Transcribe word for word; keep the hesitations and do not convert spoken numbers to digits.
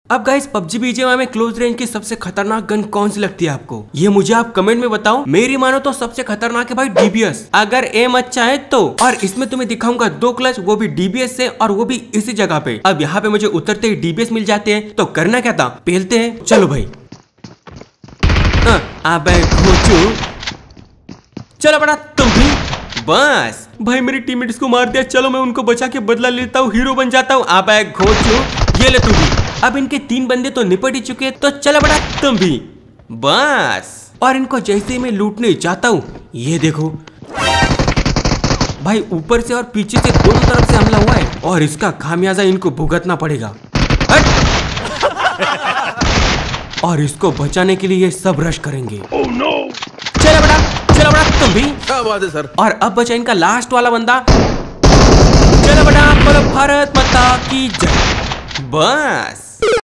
अब guys PUBG BGMI में close range की सबसे खतरनाक गन कौन सी लगती है आपको, ये मुझे आप कमेंट में बताओ। मेरी मानो तो सबसे खतरनाक है भाई डीबीएस, अगर एम अच्छा है तो। और इसमें तुम्हें दिखाऊंगा दो क्लच, वो भी डीबीएस से, और वो भी इसी जगह पे। अब यहाँ पे मुझे उतरते ही डीबीएस मिल जाते हैं, तो करना क्या था, पेलते हैं। चलो भाई अबे घोचू, चलो बड़ा तुम भी। बस भाई मेरी टीममेट्स को मार दिया, चलो मैं उनको बचा के बदला लेता हूँ, हीरो बन जाता हूँ। अबे घोचू, ये ले तू भी। अब इनके तीन बंदे तो निपट ही चुके, तो चलो बड़ा तुम भी। बस और इनको जैसे ही मैं लूटने जाता हूँ, ये देखो भाई ऊपर से और पीछे से दोनों तरफ से हमला हुआ है, और इसका खामियाजा इनको भुगतना पड़ेगा। और इसको बचाने के लिए ये सब रश करेंगे। oh, no. चलो बड़ा, चलो बड़ा तुम भी। क्या बात है सर। और अब बचा इनका लास्ट वाला बंदा। चलो बड़ा, बोलो भारत माता की जय। बस